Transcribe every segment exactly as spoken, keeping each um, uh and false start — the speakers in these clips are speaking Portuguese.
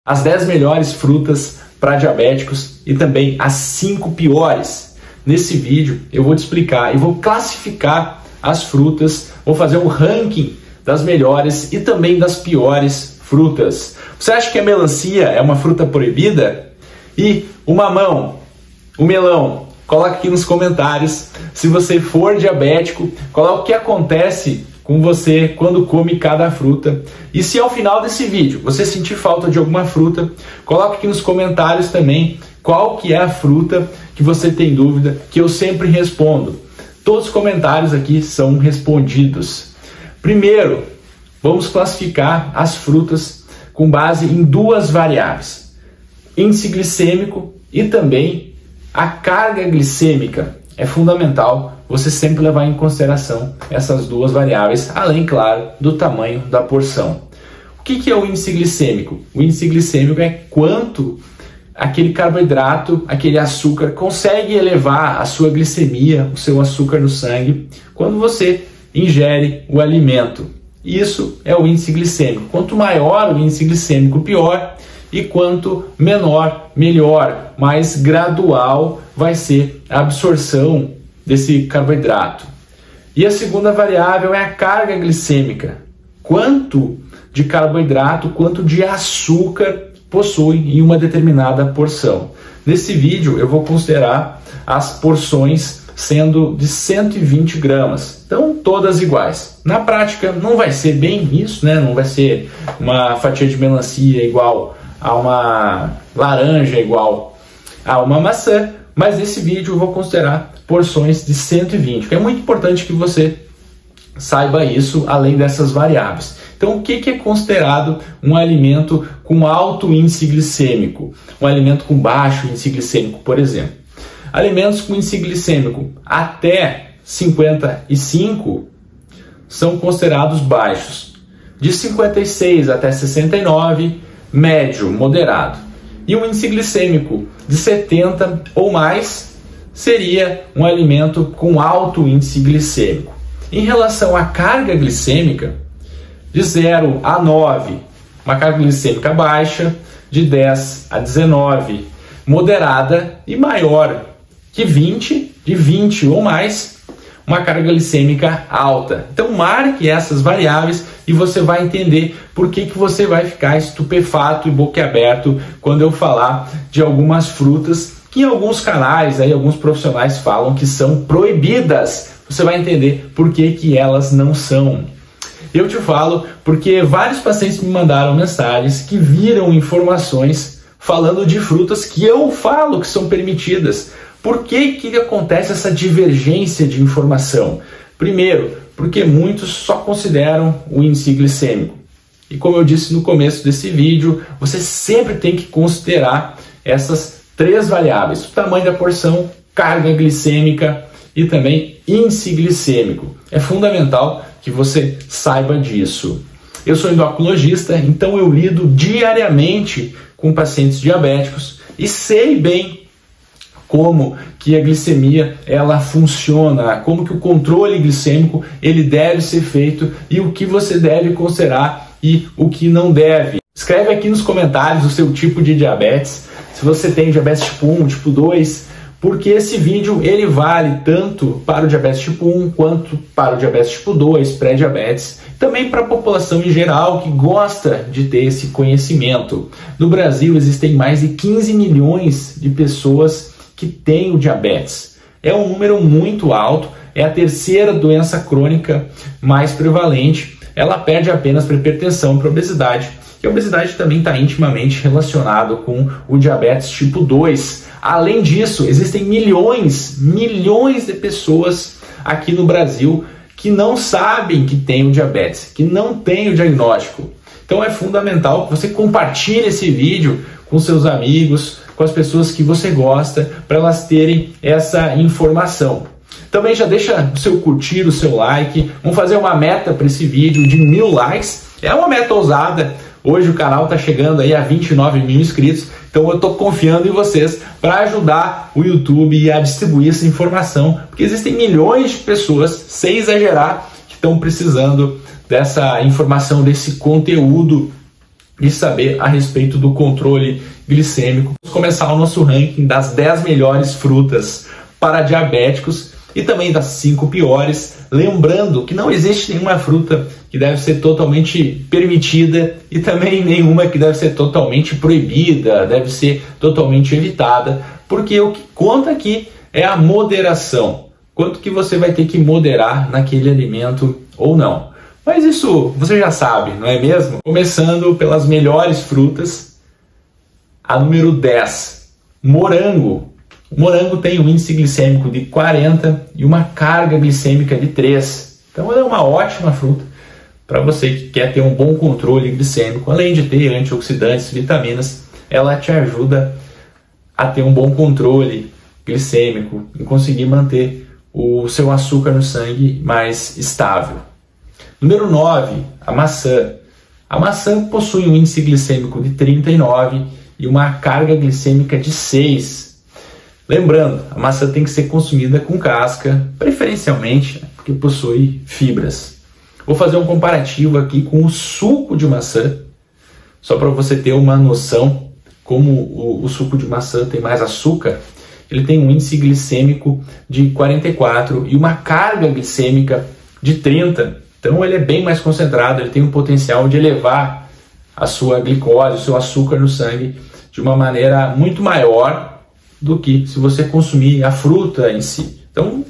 as dez melhores frutas para diabéticos e também as cinco piores. Nesse vídeo eu vou te explicar e vou classificar as frutas, vou fazer um ranking das melhores e também das piores frutas. Você acha que a melancia é uma fruta proibida? E o mamão, o melão? Coloca aqui nos comentários. Se você for diabético, coloca o que acontece com você quando come cada fruta. E se ao final desse vídeo você sentir falta de alguma fruta, coloca aqui nos comentários também qual que é a fruta que você tem dúvida, que eu sempre respondo. Todos os comentários aqui são respondidos. Primeiro, vamos classificar as frutas com base em duas variáveis: índice glicêmico e também a carga glicêmica. É fundamental você sempre levar em consideração essas duas variáveis, além, claro, do tamanho da porção. O que é o índice glicêmico? O índice glicêmico é quanto aquele carboidrato, aquele açúcar, consegue elevar a sua glicemia, o seu açúcar no sangue, quando você ingere o alimento. Isso é o índice glicêmico. Quanto maior o índice glicêmico, pior. E quanto menor, melhor. Mais gradual vai ser a absorção desse carboidrato. E a segunda variável é a carga glicêmica. Quanto de carboidrato, quanto de açúcar possui em uma determinada porção. Nesse vídeo eu vou considerar as porções sendo de cento e vinte gramas. Então todas iguais. Na prática não vai ser bem isso, né? Não vai ser uma fatia de melancia igual a uma laranja, igual a uma maçã, mas nesse vídeo eu vou considerar porções de cento e vinte, que é muito importante que você saiba isso, além dessas variáveis. Então, o que é considerado um alimento com alto índice glicêmico? Um alimento com baixo índice glicêmico, por exemplo. Alimentos com índice glicêmico até cinquenta e cinco são considerados baixos. De cinquenta e seis até sessenta e nove, médio, moderado. E um índice glicêmico de setenta ou mais seria um alimento com alto índice glicêmico. Em relação à carga glicêmica, de zero a nove, uma carga glicêmica baixa, de dez a dezenove, moderada, e maior que vinte, de vinte ou mais, uma carga glicêmica alta. Então marque essas variáveis e você vai entender por que que você vai ficar estupefato e boquiaberto quando eu falar de algumas frutas que em alguns canais, aí, alguns profissionais falam que são proibidas. Você vai entender por que que elas não são. Eu te falo porque vários pacientes me mandaram mensagens que viram informações falando de frutas que eu falo que são permitidas. Por que que acontece essa divergência de informação? Primeiro, porque muitos só consideram o índice glicêmico. E como eu disse no começo desse vídeo, você sempre tem que considerar essas três variáveis: o tamanho da porção, carga glicêmica e também índice glicêmico. É fundamental que você saiba disso. Eu sou endocrinologista, então eu lido diariamente com pacientes diabéticos e sei bem como que a glicemia ela funciona, como que o controle glicêmico ele deve ser feito e o que você deve considerar e o que não deve. Escreve aqui nos comentários o seu tipo de diabetes, se você tem diabetes tipo um, tipo dois, porque esse vídeo ele vale tanto para o diabetes tipo um quanto para o diabetes tipo dois, pré-diabetes, também para a população em geral que gosta de ter esse conhecimento. No Brasil existem mais de quinze milhões de pessoas que têm o diabetes. É um número muito alto, é a terceira doença crônica mais prevalente. Ela perde apenas para hipertensão e para obesidade. E a obesidade também está intimamente relacionada com o diabetes tipo dois. Além disso, existem milhões, milhões de pessoas aqui no Brasil que não sabem que tem o diabetes, que não tem o diagnóstico. Então é fundamental que você compartilhe esse vídeo com seus amigos, com as pessoas que você gosta, para elas terem essa informação. Também já deixa o seu curtir, o seu like. Vamos fazer uma meta para esse vídeo de mil likes. É uma meta ousada. Hoje o canal está chegando aí a vinte e nove mil inscritos. Então eu estou confiando em vocês para ajudar o YouTube a distribuir essa informação. Porque existem milhões de pessoas, sem exagerar, que estão precisando dessa informação, desse conteúdo de saber a respeito do controle glicêmico. Vamos começar o nosso ranking das dez melhores frutas para diabéticos e também das cinco piores. Lembrando que não existe nenhuma fruta que deve ser totalmente permitida e também nenhuma que deve ser totalmente proibida, deve ser totalmente evitada, porque o que conta aqui é a moderação. Quanto que você vai ter que moderar naquele alimento ou não. Mas isso você já sabe, não é mesmo? Começando pelas melhores frutas, a número dez, morango. O morango tem um índice glicêmico de quarenta e uma carga glicêmica de três. Então ela é uma ótima fruta para você que quer ter um bom controle glicêmico. Além de ter antioxidantes, vitaminas, ela te ajuda a ter um bom controle glicêmico e conseguir manter o seu açúcar no sangue mais estável. Número nove, a maçã. A maçã possui um índice glicêmico de trinta e nove e uma carga glicêmica de seis. Lembrando, a maçã tem que ser consumida com casca, preferencialmente porque possui fibras. Vou fazer um comparativo aqui com o suco de maçã, só para você ter uma noção como o, o suco de maçã tem mais açúcar. Ele tem um índice glicêmico de quarenta e quatro e uma carga glicêmica de trinta. Então ele é bem mais concentrado, ele tem um potencial de elevar a sua glicose, o seu açúcar no sangue de uma maneira muito maior do que se você consumir a fruta em si. Então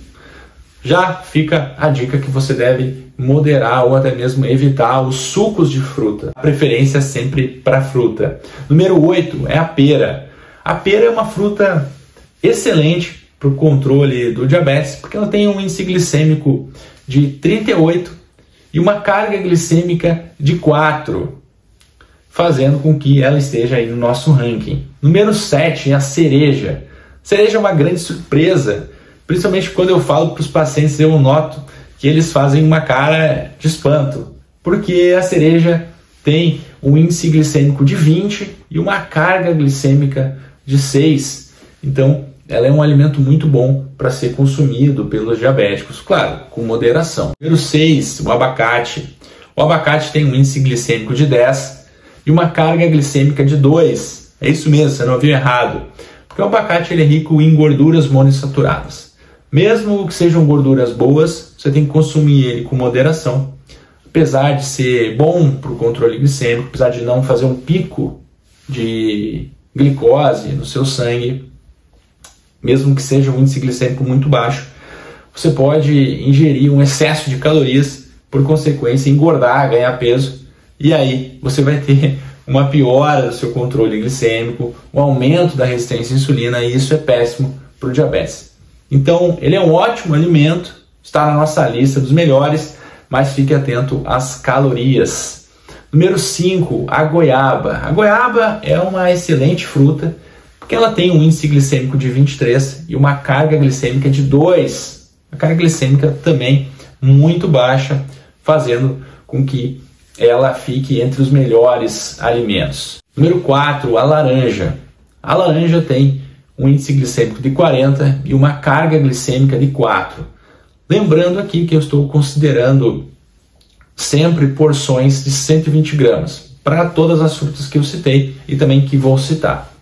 já fica a dica que você deve moderar ou até mesmo evitar os sucos de fruta. A preferência é sempre para fruta. Número oito é a pera. A pera é uma fruta excelente para o controle do diabetes, porque ela tem um índice glicêmico de trinta e oito e uma carga glicêmica de quatro, fazendo com que ela esteja aí no nosso ranking. Número sete é a cereja. Cereja é uma grande surpresa, principalmente quando eu falo para os pacientes, eu noto que eles fazem uma cara de espanto, porque a cereja tem um índice glicêmico de vinte e uma carga glicêmica de seis. Então, ela é um alimento muito bom para ser consumido pelos diabéticos, claro, com moderação. Número seis, o abacate. O abacate tem um índice glicêmico de dez e uma carga glicêmica de dois. É isso mesmo, você não ouviu errado. Porque o abacate ele é rico em gorduras monoinsaturadas. Mesmo que sejam gorduras boas, você tem que consumir ele com moderação. Apesar de ser bom para o controle glicêmico, apesar de não fazer um pico de glicose no seu sangue, mesmo que seja um índice glicêmico muito baixo, você pode ingerir um excesso de calorias, por consequência engordar, ganhar peso, e aí você vai ter uma piora do seu controle glicêmico, um aumento da resistência à insulina, e isso é péssimo para o diabetes. Então, ele é um ótimo alimento, está na nossa lista dos melhores, mas fique atento às calorias. Número cinco, a goiaba. A goiaba é uma excelente fruta, porque ela tem um índice glicêmico de vinte e três e uma carga glicêmica de dois. A carga glicêmica também muito baixa, fazendo com que ela fique entre os melhores alimentos. Número quatro, a laranja. A laranja tem um índice glicêmico de quarenta e uma carga glicêmica de quatro. Lembrando aqui que eu estou considerando sempre porções de cento e vinte gramas para todas as frutas que eu citei e também que vou citar.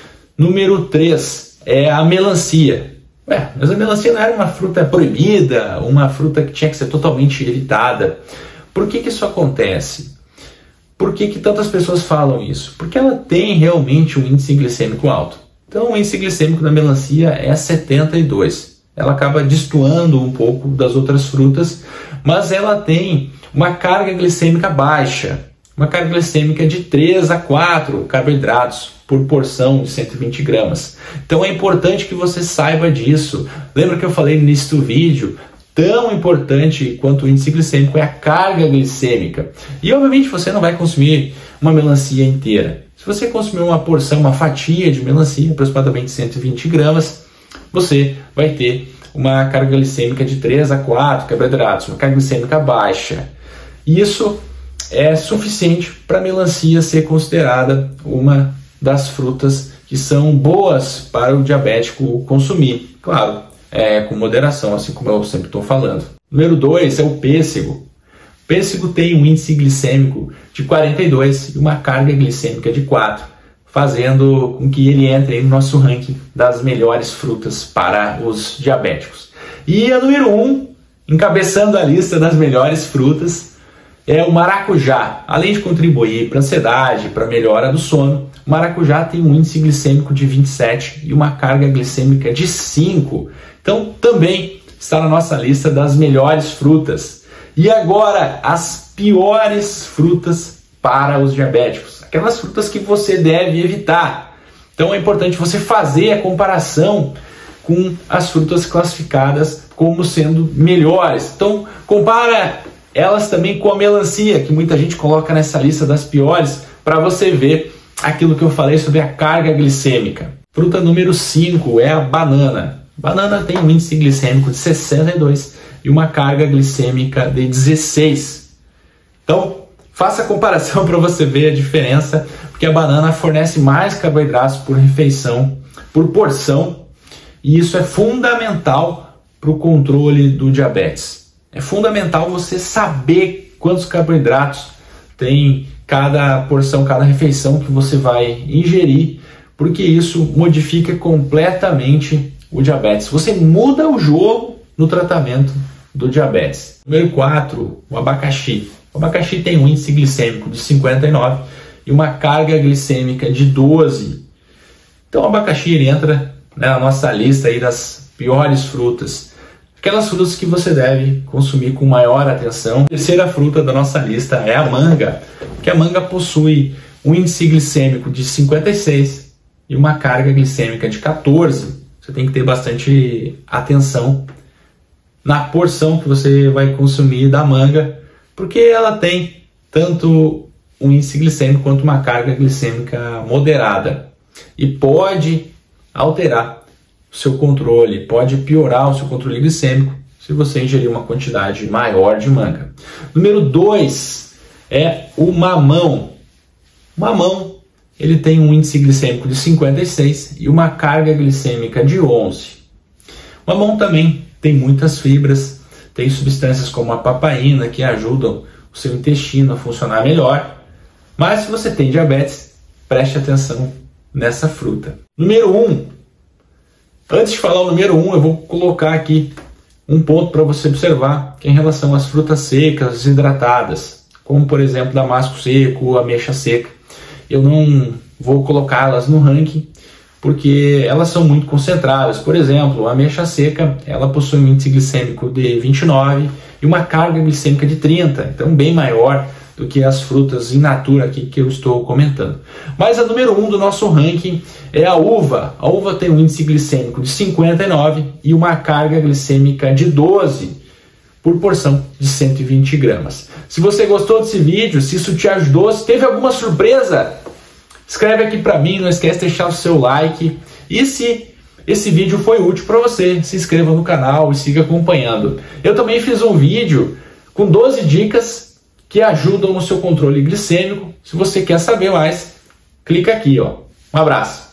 Número três é a melancia. Ué, mas a melancia não era uma fruta proibida, uma fruta que tinha que ser totalmente evitada. Por que que isso acontece? Por que que tantas pessoas falam isso? Porque ela tem realmente um índice glicêmico alto. Então o índice glicêmico da melancia é setenta e dois. Ela acaba destoando um pouco das outras frutas, mas ela tem uma carga glicêmica baixa. Uma carga glicêmica de três a quatro carboidratos por porção de cento e vinte gramas. Então é importante que você saiba disso. Lembra que eu falei no início do vídeo? Tão importante quanto o índice glicêmico é a carga glicêmica. E obviamente você não vai consumir uma melancia inteira. Se você consumir uma porção, uma fatia de melancia, aproximadamente cento e vinte gramas, você vai ter uma carga glicêmica de três a quatro carboidratos, uma carga glicêmica baixa. Isso é suficiente para a melancia ser considerada uma das frutas que são boas para o diabético consumir. Claro, é, com moderação, assim como eu sempre estou falando. Número dois é o pêssego. Pêssego tem um índice glicêmico de quarenta e dois e uma carga glicêmica de quatro, fazendo com que ele entre no nosso ranking das melhores frutas para os diabéticos. E a número um, encabeçando a lista das melhores frutas, é o maracujá. Além de contribuir para a ansiedade, para a melhora do sono, o maracujá tem um índice glicêmico de vinte e sete e uma carga glicêmica de cinco. Então também está na nossa lista das melhores frutas. E agora, as piores frutas para os diabéticos. Aquelas frutas que você deve evitar. Então é importante você fazer a comparação com as frutas classificadas como sendo melhores. Então compara elas também com a melancia, que muita gente coloca nessa lista das piores, para você ver aquilo que eu falei sobre a carga glicêmica. Fruta número cinco é a banana. Banana tem um índice glicêmico de sessenta e dois e uma carga glicêmica de dezesseis. Então, faça a comparação para você ver a diferença, porque a banana fornece mais carboidratos por refeição, por porção, e isso é fundamental para o controle do diabetes. É fundamental você saber quantos carboidratos tem cada porção, cada refeição que você vai ingerir, porque isso modifica completamente o diabetes. Você muda o jogo no tratamento do diabetes. Número quatro, o abacaxi. O abacaxi tem um índice glicêmico de cinquenta e nove e uma carga glicêmica de doze. Então o abacaxi ele entra, né, na nossa lista aí das piores frutas. Aquelas frutas que você deve consumir com maior atenção. A terceira fruta da nossa lista é a manga, que a manga possui um índice glicêmico de cinquenta e seis e uma carga glicêmica de quatorze. Você tem que ter bastante atenção na porção que você vai consumir da manga, porque ela tem tanto um índice glicêmico quanto uma carga glicêmica moderada e pode alterar o seu controle, pode piorar o seu controle glicêmico se você ingerir uma quantidade maior de manga. Número dois é o mamão. O mamão ele tem um índice glicêmico de cinquenta e seis e uma carga glicêmica de onze. O mamão também tem muitas fibras, tem substâncias como a papaina que ajudam o seu intestino a funcionar melhor. Mas se você tem diabetes, preste atenção nessa fruta. Número um. Antes de falar o número um, eu vou colocar aqui um ponto para você observar, que é em relação às frutas secas, desidratadas, como por exemplo damasco seco, ameixa seca. Eu não vou colocá-las no ranking, porque elas são muito concentradas. Por exemplo, a ameixa seca, ela possui um índice glicêmico de vinte e nove e uma carga glicêmica de trinta, então bem maior do que as frutas in natura aqui que eu estou comentando. Mas a número um do nosso ranking é a uva. A uva tem um índice glicêmico de cinquenta e nove e uma carga glicêmica de doze por porção de cento e vinte gramas. Se você gostou desse vídeo, se isso te ajudou, se teve alguma surpresa, escreve aqui para mim, não esquece de deixar o seu like. E se esse vídeo foi útil para você, se inscreva no canal e siga acompanhando. Eu também fiz um vídeo com doze dicas que ajudam no seu controle glicêmico. Se você quer saber mais, clica aqui, ó. Um abraço.